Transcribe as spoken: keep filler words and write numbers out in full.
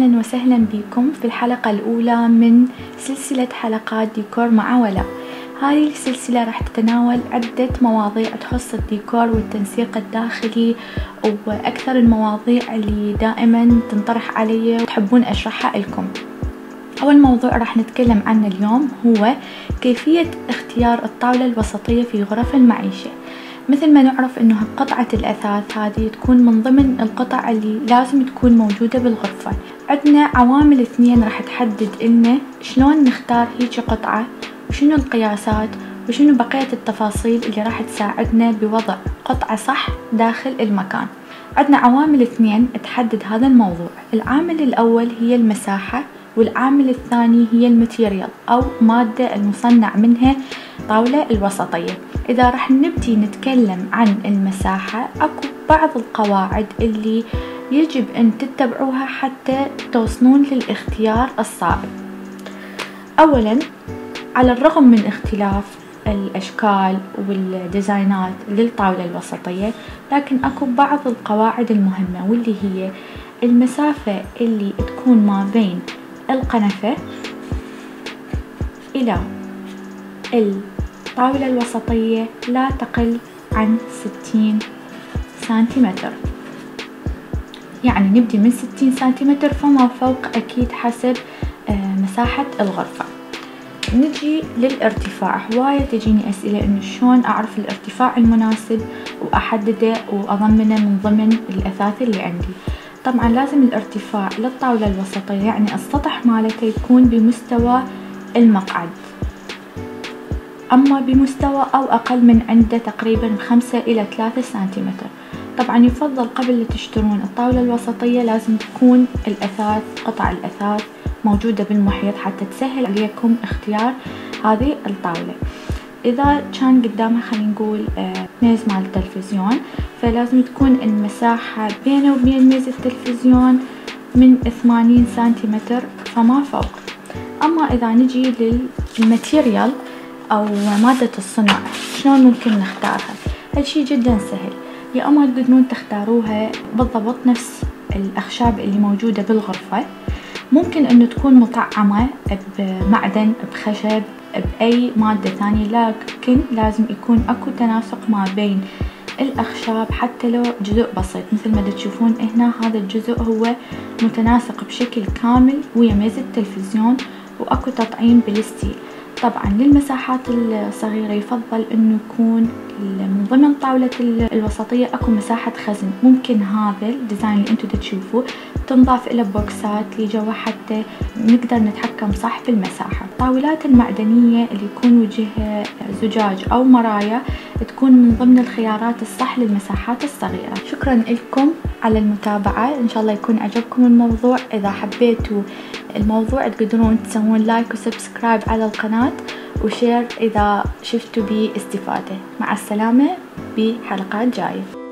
أهلا وسهلا بكم في الحلقة الأولى من سلسلة حلقات ديكور مع ولاء. هذه السلسلة راح تتناول عدة مواضيع تخص الديكور والتنسيق الداخلي وأكثر المواضيع اللي دائما تنطرح علي وتحبون أشرحها لكم. أول موضوع راح نتكلم عنه اليوم هو كيفية اختيار الطاولة الوسطية في غرف المعيشة. مثل ما نعرف انه قطعة الاثاث هذه تكون من ضمن القطع اللي لازم تكون موجودة بالغرفة. عندنا عوامل اثنين راح تحدد لنا شلون نختار هيك قطعة وشنو القياسات وشنو بقية التفاصيل اللي راح تساعدنا بوضع قطعة صح داخل المكان. عندنا عوامل اثنين تحدد هذا الموضوع. العامل الاول هي المساحة، والعامل الثاني هي الماتيريال أو مادة المصنع منها طاولة الوسطية. إذا راح نبدي نتكلم عن المساحة، أكو بعض القواعد اللي يجب أن تتبعوها حتى توصلون للاختيار الصائب. أولا، على الرغم من اختلاف الأشكال والديزاينات للطاولة الوسطية، لكن أكو بعض القواعد المهمة، واللي هي المسافة اللي تكون ما بين القنفة إلى الطاولة الوسطية لا تقل عن ستين سنتيمتر. يعني نبدي من ستين سنتيمتر فما فوق، أكيد حسب مساحة الغرفة. نجي للارتفاع. هواية تجيني أسئلة إنه شلون أعرف الارتفاع المناسب وأحدده وأضمنه من ضمن الأثاث اللي عندي. طبعا لازم الارتفاع للطاولة الوسطية يعني السطح مالته يكون بمستوى المقعد، أما بمستوى أو أقل من عنده تقريبا خمسة إلى ثلاثة سنتيمتر. طبعا يفضل قبل لا تشترون الطاولة الوسطية لازم تكون الأثاث قطع الأثاث موجودة بالمحيط حتى تسهل عليكم اختيار هذه الطاولة. إذا كان قدامها خلينا نقول ميز مال التلفزيون، فلازم تكون المساحة بينه وبين ميز التلفزيون من ثمانين سنتيمتر فما فوق. أما إذا نجي للماتيريال أو مادة الصنع، شلون ممكن نختارها؟ هالشي جدا سهل. يا أما تقدرون تختاروها بالضبط نفس الأخشاب اللي موجودة بالغرفة، ممكن أنه تكون مطعمة بمعدن، بخشب، بأي مادة ثانية، لكن لازم يكون أكو تناسق ما بين الأخشاب حتى لو جزء بسيط. مثل ما تشوفون هنا هذا الجزء هو متناسق بشكل كامل ويا ميز التلفزيون، وأكو تطعيم بالستيل. طبعا للمساحات الصغيرة يفضل انه يكون من ضمن طاولة الوسطية اكو مساحة خزن. ممكن هذا الديزاين اللي انتو تشوفوه تنضاف له بوكسات لجوا حتى نقدر نتحكم صح بالمساحة. الطاولات المعدنية اللي يكون وجهها زجاج او مرايا تكون من ضمن الخيارات الصح للمساحات الصغيرة. شكرا لكم على المتابعة، ان شاء الله يكون عجبكم الموضوع. اذا حبيتوا الموضوع تقدرون تسوون لايك وسبسكرايب على القناة وشير إذا شفتوا بي استفادة. مع السلامة بحلقات جاية.